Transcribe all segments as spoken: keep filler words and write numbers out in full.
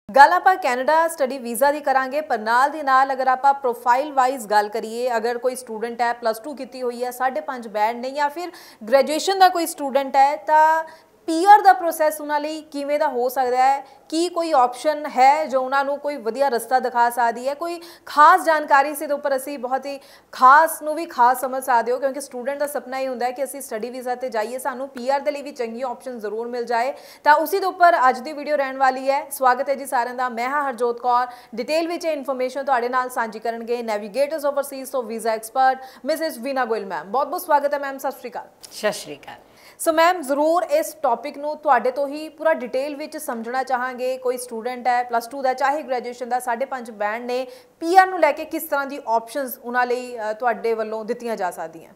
गल आपां Canada study visa की करांगे, पर नाल दी नाल अगर आपां प्रोफाइल वाइज गल करिए, अगर कोई स्टूडेंट है प्लस टू की हुई है, साढ़े पाँच बैंड ने, या फिर ग्रेजुएशन का कोई स्टूडेंट है, तो पीआर का प्रोसैस उन्होंने किवें दा हो सकता है? की कोई ऑप्शन है जो उन्होंने कोई वधिया रस्ता दिखा सकती है? कोई खास जानकारी से उपर असी बहुत ही खास नूं भी खास समझ सकते हो, क्योंकि स्टूडेंट का सपना ही होंदा है कि असी स्टडी वीज़ा ते जाइए, सानू पीआर के लिए भी चंगी ऑप्शन जरूर मिल जाए। तो उसी के उपर अज की वीडियो रहने वाली है। स्वागत है जी सारिਆਂ ਦਾ। मैं हाँ हरजोत कौर, डिटेल में इन्फॉर्मेशन तुहाडे नाल सांझी करनगे नैविगेटर्स ओवरसीज़ तो visa expert Mrs Veena Goyal ma'am. बहुत बहुत स्वागत है मैम, सत श्री अकाल। सत श्री अकाल। सो मैम जरूर इस टॉपिक नूं तुहाडे तो ही पूरा डिटेल विच समझना चाहांगे। कोई स्टूडेंट है प्लस टू का, चाहे ग्रेजुएशन का, साढ़े पाँच बैंड ने, पीआर नूं लैके किस तरह की ऑप्शनस उन्हां लई तुहाडे वल्लों दित्तियां जा सकदियां?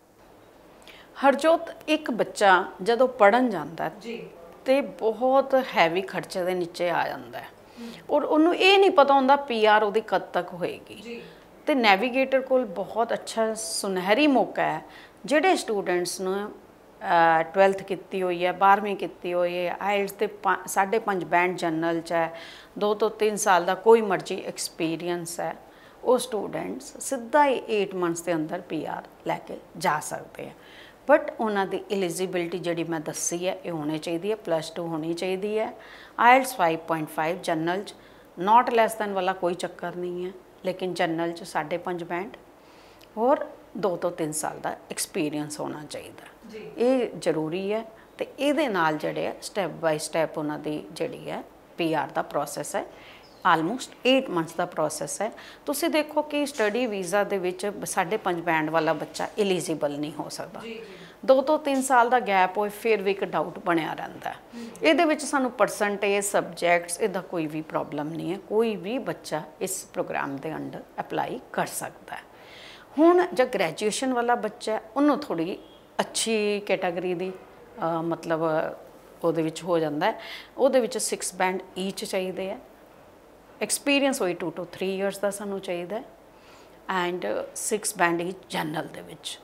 हरजोत, एक बच्चा जदों पढ़न जांदा है ते बहुत हैवी खर्चे दे नीचे आ जांदा है और उन्होंने ये नहीं पता होंदा पीआर उहदी कद तक होएगी। तो नैविगेटर कोल बहुत अच्छा सुनहरी मौका है जिहड़े स्टूडेंट्स ने ट्वेल्थ की हुई है, बारहवीं की हुई है, आइल्स के साढ़े पाँच बैंड जनरल च है, दो तो तीन साल का कोई मर्जी एक्सपीरियंस है, वो स्टूडेंट्स सीधा ही एट मंथ्स के अंदर पी आर लैके जा सकते हैं। बट उन्होंने एलिजिबिलिटी जी मैं दसी है ये होनी चाहिए है, प्लस टू होनी चाहिए है, IELTS five point five general च, नॉट लैस दैन वाला कोई चक्कर नहीं है, लेकिन जनरल च साढ़े पाँच बैंड और दो तो तीन साल का एक्सपीरियंस होना चाहिए। ये जरूरी है। तो ये नाल जड़े स्टैप बाय स्टैप उन्होंने जी है पी आर का प्रोसैस है, आलमोस्ट एट मंथ्स का प्रोसैस है। तुसी देखो कि स्टडी वीज़ा दे विच साढ़े पाँच बैंड वाला बच्चा एलिजिबल नहीं हो सकता, दो तो तीन साल का गैप हो फिर भी एक डाउट बनया रहा है। ये सानू परसेंटेज सबजैक्ट्स इदा कोई भी प्रॉब्लम नहीं है, कोई भी बच्चा इस प्रोग्राम के अंडर अप्लाई कर सकता है। हुण जो ग्रैजुएशन वाला बच्चा है उन्होंने थोड़ी अच्छी कैटागरी दी आ, मतलब वो हो जाता है, वो सिक्स बैंड ईच चाहिए है, एक्सपीरियंस होई टू टू थ्री ईयर्स का सानू चाहिए है, and six band each general दे विच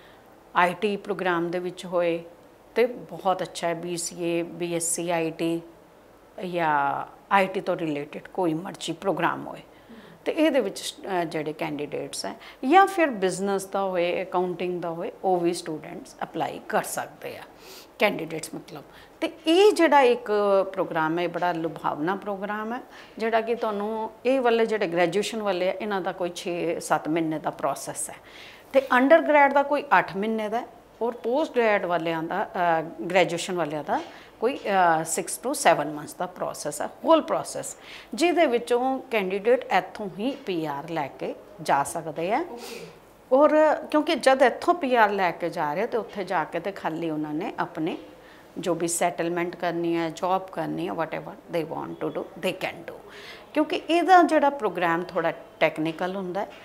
आई टी प्रोग्राम दे विच होए तो बहुत अच्छा है। B C A B S C I T या आई टी तो रिलेटेड कोई मर्जी प्रोग्राम होए तो ये जोड़े कैंडीडेट्स हैं, या फिर बिजनेस का होए, अकाउंटिंग का होए, वो भी स्टूडेंट्स अप्लाई कर सकते हैं कैंडीडेट्स मतलब। तो ये जोड़ा एक प्रोग्राम है बड़ा लुभावना प्रोग्राम है, जोड़ा कि तुहानू ये वाले जोड़े ग्रैजुएशन वाले है इन्हों का कोई छे सत्त महीने का प्रोसैस है, तो अंडर ग्रैड का कोई अठ महीने का और पोस्ट ग्रैड वालियां दा ग्रैजुएशन वालियां दा कोई सिक्स टू सैवन मंथ्स का प्रोसैस है, होल प्रोसैस जिहदे विचों कैंडीडेट इत्थों ही पी आर लैके जा सकते हैं। और क्योंकि जब इत्थों पी आर लैके जा रहे तो उत्थे जाके तो खाली उन्होंने अपने जो भी सैटलमेंट करनी है, जॉब करनी है, whatever they want to do they can do. क्योंकि इहदा जिहड़ा प्रोग्राम थोड़ा टैक्नीकल हुंदा है,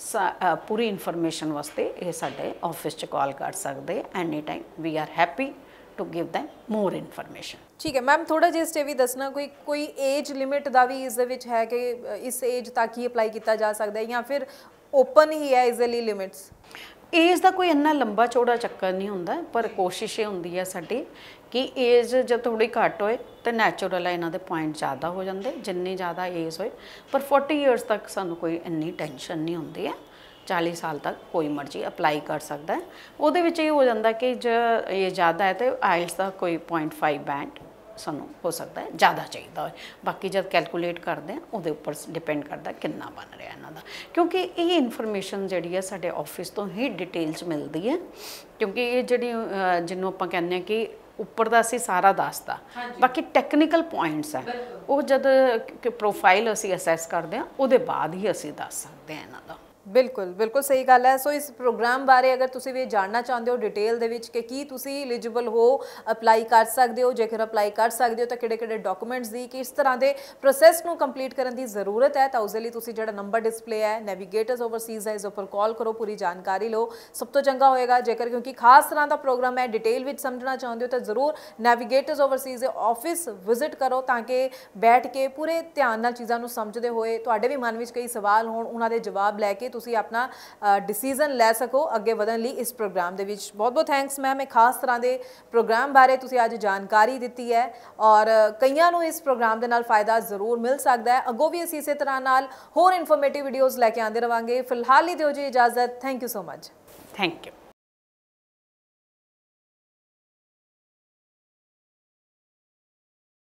सा पूरी इन्फॉर्मेशन वास्ते ये साडे ऑफिस च कॉल कर सकते any time, we are happy to give them more information. ठीक है मैम, थोड़ा जिहा इस भी दसना कोई कोई एज लिमिट का भी इस विच है कि इस एज तक ही अप्लाई किया जा सकता है, या फिर ओपन ही है इस लिए लिमिट्स? एज का कोई इन्ना लंबा चौड़ा चक्कर नहीं होंदा, पर कोशिश ये होंदी है साडी कि एज जब थोड़ी घट होए तो नैचुरल है इन्हां दे पॉइंट ज़्यादा हो जाते, जिन्नी ज़्यादा एज होए। पर फोर्टी ईयर्स तक सानू कोई इन्नी टेंशन नहीं होंदी है, चालीस साल तक कोई मर्जी अप्लाई कर सकता है। वो ये हो जाता कि जो ये ज़्यादा है तो आइल्स का कोई पॉइंट फाइव बैंड सानू हो सकता है ज़्यादा चाहिए हो, बाकी जब कैलकुलेट करते हैं वो उपर डिपेंड करता कितना बन रहा इन्हों का। क्योंकि ये इन्फॉर्मेशन जी है साढ़े ऑफिस तो ही डिटेल्स मिलती है, क्योंकि ये जी जिन्हों आप कहने कि उपर का असी सारा दसता, बाकी टैक्नीकल पॉइंट्स है वो जब प्रोफाइल असी असैस करते हैं वो बाद ही असी दस सकते हैं इन्हों का। बिल्कुल बिल्कुल सही गल है। सो इस प्रोग्राम बारे अगर तुसी भी जानना चाहते हो डिटेल दे विच कि की तुसी एलिजिबल हो, अप्लाई कर सकते हो, जेकर अप्लाई कर सकते हो तो किहड़े किहड़े डॉक्यूमेंट्स दी किस तरह के प्रोसैस नूं कंप्लीट करने की जरूरत है, तो उस लई तुसी जिहड़ा नंबर डिस्पले है नैविगेटर्स ओवरसीज़ है, इस उपर कॉल करो, पूरी जानकारी लो, सब तो चंगा होएगा। जेकर क्योंकि खास तरह का प्रोग्राम है, डिटेल विच समझना चाहते हो तो जरूर नैविगेटर्स ओवरसीज़ ऑफिस विजिट करो, ताकि बैठ के पूरे ध्यान नाल चीज़ां नूं समझदे होए तुहाडे भी मन विच कई सवाल होण उन्हां दे जवाब लैके ਤੁਸੀਂ ਆਪਣਾ ਡਿਸੀਜਨ ਲੈ ਸਕੋ ਅੱਗੇ ਵਧਣ ਲਈ ਇਸ ਪ੍ਰੋਗਰਾਮ ਦੇ ਵਿੱਚ। ਬਹੁਤ ਬਹੁਤ ਥੈਂਕਸ ਮੈਮ, ਇੱਕ ਖਾਸ ਤਰ੍ਹਾਂ ਦੇ ਪ੍ਰੋਗਰਾਮ ਬਾਰੇ ਤੁਸੀਂ ਅੱਜ ਜਾਣਕਾਰੀ ਦਿੱਤੀ ਹੈ ਔਰ ਕਈਆਂ ਨੂੰ ਇਸ ਪ੍ਰੋਗਰਾਮ ਦੇ ਨਾਲ ਫਾਇਦਾ ਜ਼ਰੂਰ ਮਿਲ ਸਕਦਾ ਹੈ। ਅੱਗੋਂ ਵੀ ਅਸੀਂ ਇਸੇ ਤਰ੍ਹਾਂ ਨਾਲ ਹੋਰ ਇਨਫੋਰਮੇਟਿਵ ਵੀਡੀਓਜ਼ ਲੈ ਕੇ ਆਉਂਦੇ ਰਵਾਂਗੇ। ਫਿਲਹਾਲ ਹੀ ਦਿਓ ਜੀ ਇਜਾਜ਼ਤ। Thank you so much. Thank you.